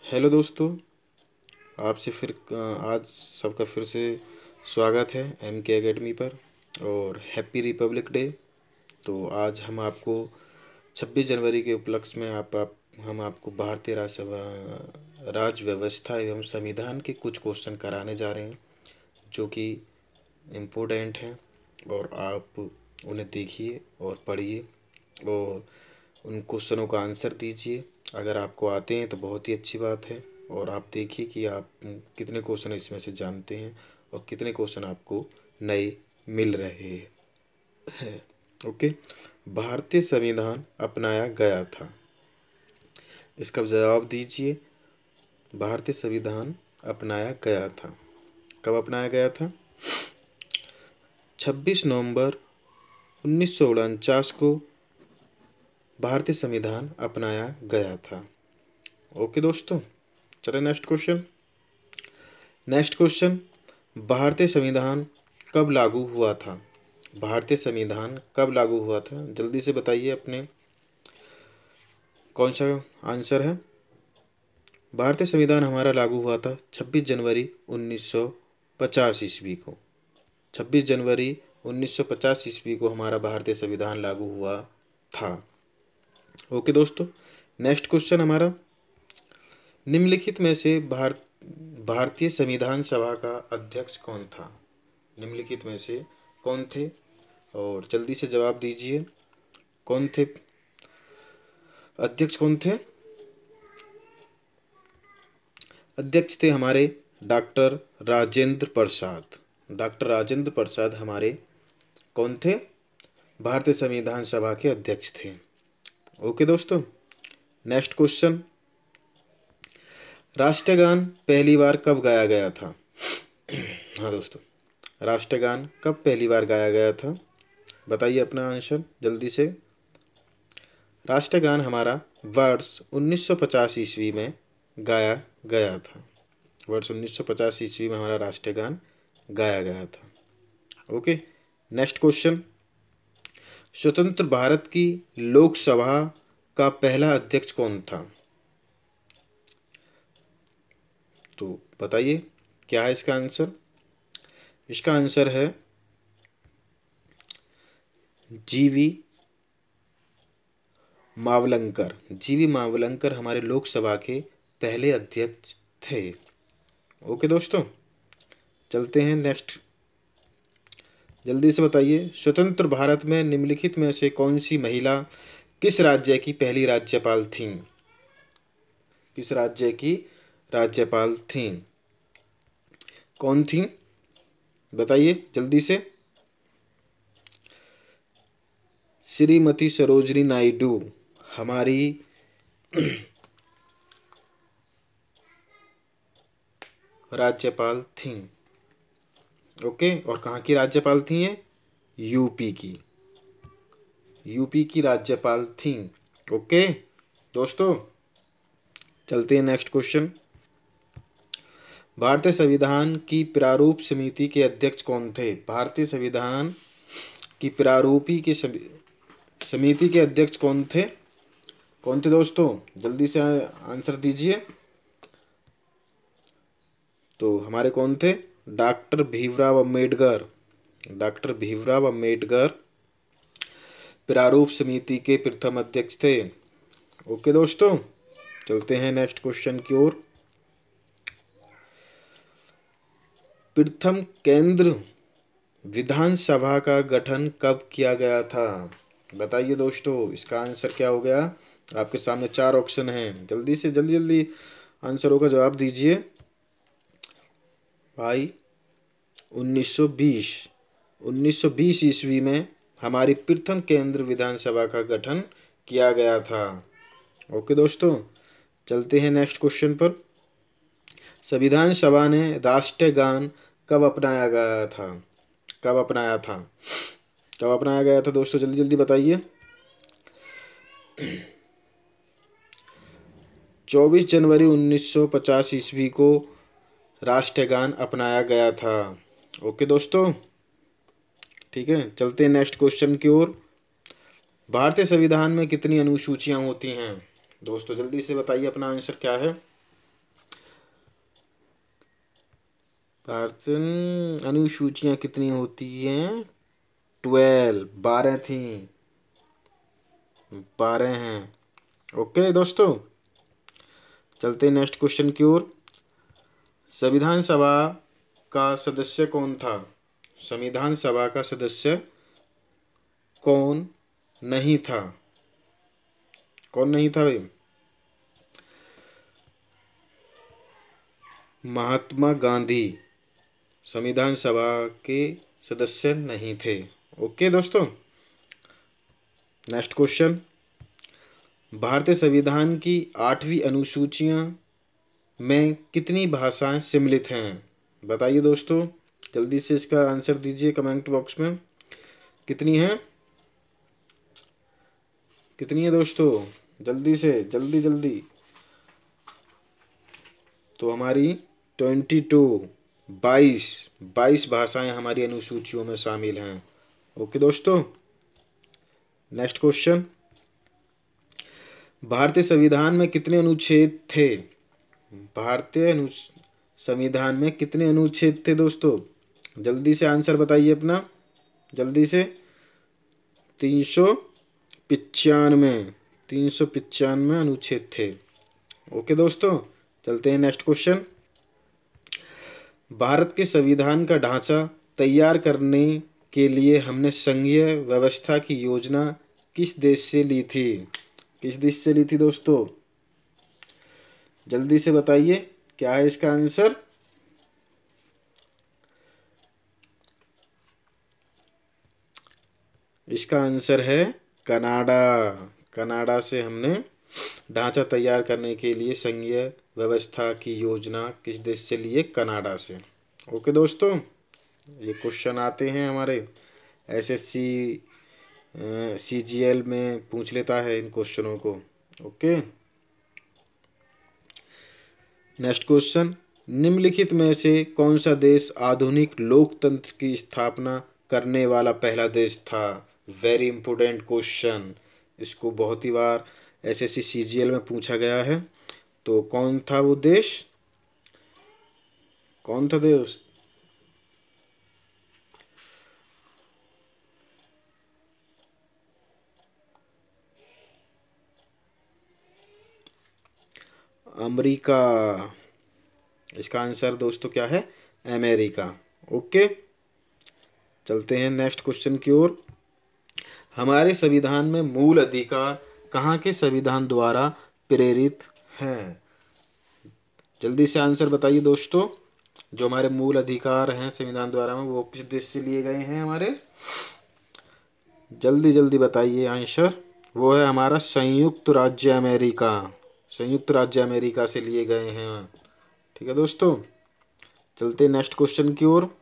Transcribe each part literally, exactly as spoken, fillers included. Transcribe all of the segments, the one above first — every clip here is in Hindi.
हेलो दोस्तों, आपसे फिर आज सबका फिर से स्वागत है एम के एकेडमी पर। और हैप्पी रिपब्लिक डे। तो आज हम आपको छब्बीस जनवरी के उपलक्ष्य में आप, आप हम आपको भारतीय राज्यसभा राज्य व्यवस्था एवं संविधान के कुछ क्वेश्चन कराने जा रहे हैं जो कि इम्पोर्टेंट हैं। और आप उन्हें देखिए और पढ़िए और उन क्वेश्चनों का आंसर दीजिए। अगर आपको आते हैं तो बहुत ही अच्छी बात है, और आप देखिए कि आप कितने क्वेश्चन इसमें से जानते हैं और कितने क्वेश्चन आपको नए मिल रहे हैं। ओके। भारतीय संविधान अपनाया गया था, इसका जवाब दीजिए। भारतीय संविधान अपनाया गया था, कब अपनाया गया था? छब्बीस नवंबर उन्नीस सौ उनचास को भारतीय संविधान अपनाया गया था। ओके दोस्तों, चलिए नेक्स्ट क्वेश्चन। नेक्स्ट क्वेश्चन, भारतीय संविधान कब लागू हुआ था? भारतीय संविधान कब लागू हुआ था? जल्दी से बताइए अपने कौन सा आंसर है। भारतीय संविधान हमारा लागू हुआ था छब्बीस जनवरी उन्नीस सौ पचास ईस्वी को। छब्बीस जनवरी उन्नीस सौ पचास ईस्वी को हमारा भारतीय संविधान लागू हुआ था। ओके दोस्तों, नेक्स्ट क्वेश्चन हमारा, निम्नलिखित में से भारत भारतीय संविधान सभा का अध्यक्ष कौन था? निम्नलिखित में से कौन थे? और जल्दी से जवाब दीजिए, कौन थे अध्यक्ष? कौन थे अध्यक्ष? थे हमारे डॉक्टर राजेंद्र प्रसाद। डॉक्टर राजेंद्र प्रसाद हमारे कौन थे? भारतीय संविधान सभा के अध्यक्ष थे। ओके दोस्तों, नेक्स्ट क्वेश्चन, राष्ट्रगान पहली बार कब गाया गया था? हाँ दोस्तों, राष्ट्रगान कब पहली बार गाया गया था? बताइए अपना आंसर जल्दी से। राष्ट्रगान हमारा वर्ष उन्नीस सौ पचास ईस्वी में गाया गया था। वर्ष उन्नीस सौ पचास ईस्वी में हमारा राष्ट्रगान गाया गया था। ओके, नेक्स्ट क्वेश्चन, स्वतंत्र भारत की लोकसभा का पहला अध्यक्ष कौन था? तो बताइए क्या है इसका आंसर। इसका आंसर है जीवी मावलंकर। जीवी मावलंकर हमारे लोकसभा के पहले अध्यक्ष थे। ओके दोस्तों, चलते हैं नेक्स्ट। जल्दी से बताइए, स्वतंत्र भारत में निम्नलिखित में से कौन सी महिला किस राज्य की पहली राज्यपाल थीं? किस राज्य की राज्यपाल थीं? कौन थीं? बताइए जल्दी से। श्रीमती सरोजिनी नायडू हमारी राज्यपाल थीं। ओके, और कहाँ की राज्यपाल थी ये? यूपी की। यूपी की राज्यपाल थीं। ओके दोस्तों, चलते हैं नेक्स्ट क्वेश्चन। भारतीय संविधान की प्रारूप समिति के अध्यक्ष कौन थे? भारतीय संविधान की प्रारूपी की समिति के अध्यक्ष कौन थे? कौन थे दोस्तों? जल्दी से आंसर दीजिए। तो हमारे कौन थे? डॉक्टर भीमराव अंबेडकर। डॉक्टर भीमराव अंबेडकर प्रारूप समिति के प्रथम अध्यक्ष थे। ओके दोस्तों, चलते हैं नेक्स्ट क्वेश्चन की ओर। प्रथम केंद्र विधानसभा का गठन कब किया गया था? बताइए दोस्तों, इसका आंसर क्या हो गया? आपके सामने चार ऑप्शन हैं, जल्दी से जल्दी जल्दी आंसरों का जवाब दीजिए भाई। उन्नीस सौ बीस उन्नीस सौ बीस ईस्वी में हमारी प्रथम केंद्र विधानसभा का गठन किया गया था। ओके दोस्तों, चलते हैं नेक्स्ट क्वेश्चन पर। संविधान सभा ने राष्ट्रगान कब अपनाया गया था? कब अपनाया था कब अपनाया गया था दोस्तों? जल्दी जल्दी बताइए। चौबीस जनवरी उन्नीस सौ पचास ईस्वी को राष्ट्रगान अपनाया गया था। ओके दोस्तों, ठीक है, चलते हैं नेक्स्ट क्वेश्चन की ओर। भारतीय संविधान में कितनी अनुसूचियां होती हैं? दोस्तों जल्दी से बताइए अपना आंसर क्या है। भारतीय अनुसूचियां कितनी होती हैं? ट्वेल्व, बारह थी, बारह हैं। ओके दोस्तों, चलते हैं नेक्स्ट क्वेश्चन की ओर। संविधान सभा का सदस्य कौन था? संविधान सभा का सदस्य कौन नहीं था? कौन नहीं था भाई? महात्मा गांधी संविधान सभा के सदस्य नहीं थे। ओके दोस्तों, नेक्स्ट क्वेश्चन। भारतीय संविधान की आठवीं अनुसूचियां में कितनी भाषाएं सम्मिलित हैं? बताइए दोस्तों, जल्दी से इसका आंसर दीजिए कमेंट बॉक्स में। कितनी है? कितनी है दोस्तों? जल्दी से, जल्दी जल्दी। तो हमारी ट्वेंटी टू, बाईस बाईस भाषाएं हमारी अनुसूचियों में शामिल हैं। ओके दोस्तों, नेक्स्ट क्वेश्चन। भारतीय संविधान में कितने अनुच्छेद थे? भारतीय अनु संविधान में कितने अनुच्छेद थे दोस्तों? जल्दी से आंसर बताइए अपना, जल्दी से। तीन सौ पिचानवे तीन सौ पिचानवे अनुच्छेद थे। ओके दोस्तों, चलते हैं नेक्स्ट क्वेश्चन। भारत के संविधान का ढांचा तैयार करने के लिए हमने संघीय व्यवस्था की योजना किस देश से ली थी? किस देश से ली थी दोस्तों? जल्दी से बताइए, क्या है इसका आंसर? इसका आंसर है कनाडा। कनाडा से हमने ढांचा तैयार करने के लिए संघीय व्यवस्था की योजना किस देश से लिए? कनाडा से। ओके दोस्तों, ये क्वेश्चन आते हैं हमारे एसएससी सीजीएल में, पूछ लेता है इन क्वेश्चनों को। Okay, next question. निम्नलिखित में से कौन सा देश आधुनिक लोकतंत्र की स्थापना करने वाला पहला देश था? वेरी इंपॉर्टेंट क्वेश्चन, इसको बहुत ही बार एसएससी सीजीएल में पूछा गया है। तो कौन था वो देश? कौन था देश? अमेरिका। इसका आंसर दोस्तों क्या है? अमेरिका। ओके, चलते हैं नेक्स्ट क्वेश्चन की ओर। हमारे संविधान में मूल अधिकार कहाँ के संविधान द्वारा प्रेरित हैं? जल्दी से आंसर बताइए दोस्तों। जो हमारे मूल अधिकार हैं संविधान द्वारा में, वो किस देश से लिए गए हैं हमारे? जल्दी जल्दी बताइए आंसर। वो है हमारा संयुक्त राज्य अमेरिका। संयुक्त राज्य अमेरिका से लिए गए हैं। ठीक है दोस्तों, चलते नेक्स्ट क्वेश्चन की ओर।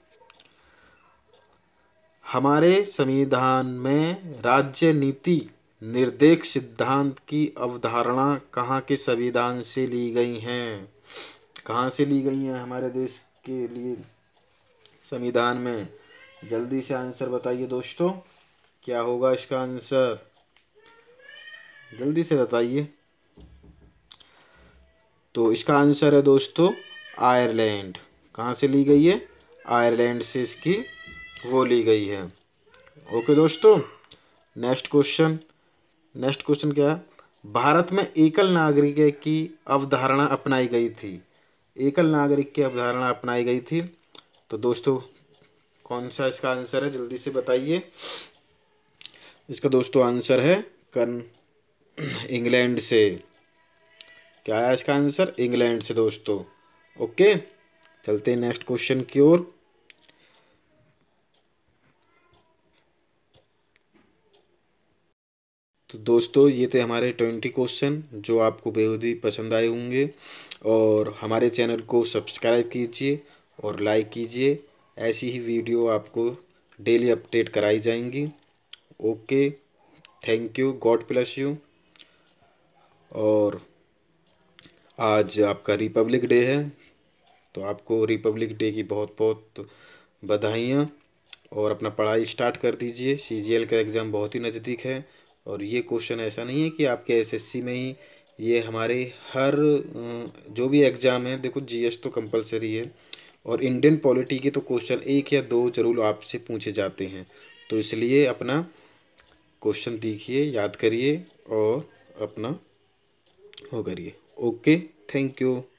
हमारे संविधान में राज्य नीति निर्देश सिद्धांत की अवधारणा कहाँ के संविधान से ली गई हैं? कहाँ से ली गई हैं हमारे देश के लिए संविधान में? जल्दी से आंसर बताइए दोस्तों, क्या होगा इसका आंसर? जल्दी से बताइए। तो इसका आंसर है दोस्तों आयरलैंड। कहाँ से ली गई है? आयरलैंड से इसकी वो ली गई है। ओके दोस्तों, नेक्स्ट क्वेश्चन। नेक्स्ट क्वेश्चन क्या है? भारत में एकल नागरिक की अवधारणा अपनाई गई थी। एकल नागरिक की अवधारणा अपनाई गई थी। तो दोस्तों कौन सा इसका आंसर है? जल्दी से बताइए। इसका दोस्तों आंसर है कन इंग्लैंड से। क्या है इसका आंसर? इंग्लैंड से दोस्तों। ओके, चलते हैं नेक्स्ट क्वेश्चन की ओर। तो दोस्तों ये थे हमारे ट्वेंटी क्वेश्चन जो आपको बेहद ही पसंद आए होंगे। और हमारे चैनल को सब्सक्राइब कीजिए और लाइक कीजिए। ऐसी ही वीडियो आपको डेली अपडेट कराई जाएंगी। Okay, thank you, God bless you. और आज आपका रिपब्लिक डे है, तो आपको रिपब्लिक डे की बहुत बहुत बधाइयाँ। और अपना पढ़ाई स्टार्ट कर दीजिए, सीजीएल का एग्ज़ाम बहुत ही नज़दीक है। और ये क्वेश्चन ऐसा नहीं है कि आपके एसएससी में ही, ये हमारे हर जो भी एग्ज़ाम है, देखो जीएस तो कंपलसरी है और इंडियन पॉलिटी के तो क्वेश्चन एक या दो जरूर आपसे पूछे जाते हैं, तो इसलिए अपना क्वेश्चन देखिए, याद करिए और अपना वो करिए। Okay, thank you.